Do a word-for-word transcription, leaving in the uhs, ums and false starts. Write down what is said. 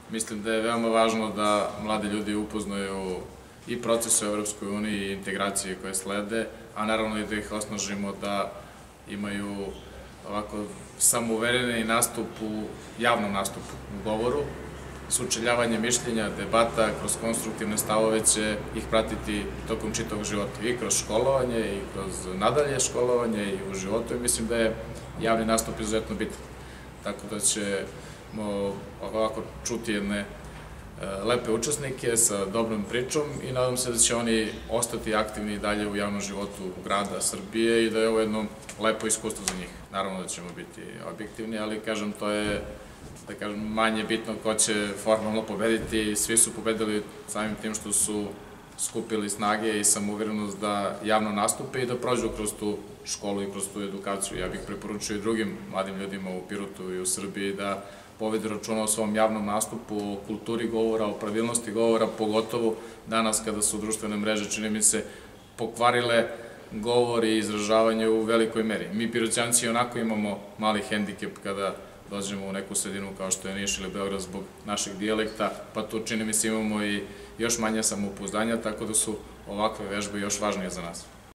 Mislim da je veoma važno da mladi ljudi upoznaju i proces u Evropskoj uniji i integracije koje slede, a naravno i da ih osnažimo da imaju ovako samouvereni nastup u javnom nastupu, u govoru, sučeljavanje mišljenja, debata, kroz konstruktivne stavove će ih pratiti tokom čitavog života, i kroz školovanje, i kroz nadalje školovanje, i u životu, i mislim da je javni nastup izuzetno bitan. Tako da ćemo ovako čuti jedne lepe učesnike sa dobrom pričom i nadam se da će oni ostati aktivni i dalje u javnom životu grada Srbije i da je ovo jedno lepo iskustvo za njih. Naravno da ćemo biti objektivni, ali kažem, to je da kažem, manje bitno ko će formalno pobediti. Svi su pobedili samim tim što su skupili snage i samouverenost da javno nastupe i da prođu kroz tu školu i kroz tu edukaciju. Ja bih preporučio i drugim mladim ljudima u Pirotu i u Srbiji da povede računa o svom javnom nastupu, o kulturi govora, o pravilnosti govora, pogotovo danas kada su društvene mreže, čini mi se, pokvarile govor i izražavanje u velikoj meri. Mi Piroćanci onako imamo mali hendikep kada dođemo u neku sredinu kao što je Niš ili Beograd zbog našeg dijalekta, pa tu čini mi se imamo i još manje samopouzdanja, tako da su ovakve vežbe još važnije za nas.